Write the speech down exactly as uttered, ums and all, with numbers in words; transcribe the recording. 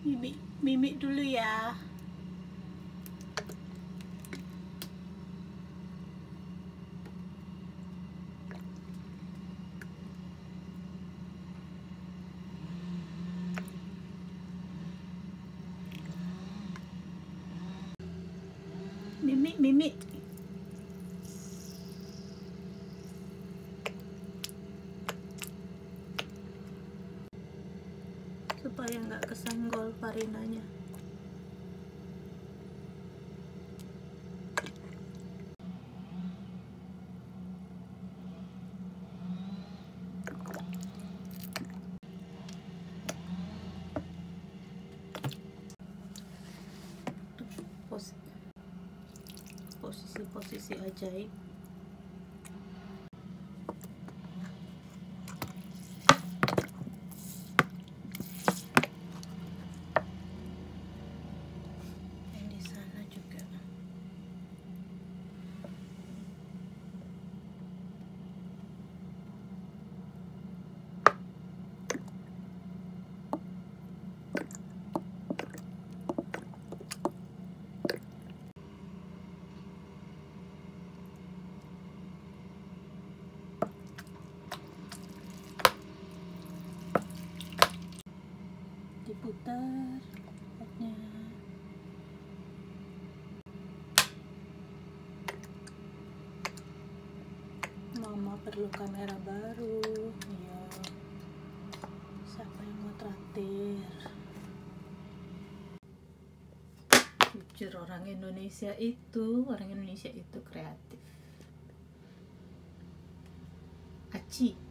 Mimik, mimik dulu ya. Mimik, mimik. Supaya nggak kesenggol farinanya. Posisi-posisi ajaib. Yang di sana juga. Diputar tempatnya. Mama perlu kamera baru. Ya, siapa yang mau traktir? Jujur, orang Indonesia itu orang Indonesia itu kreatif. Aci.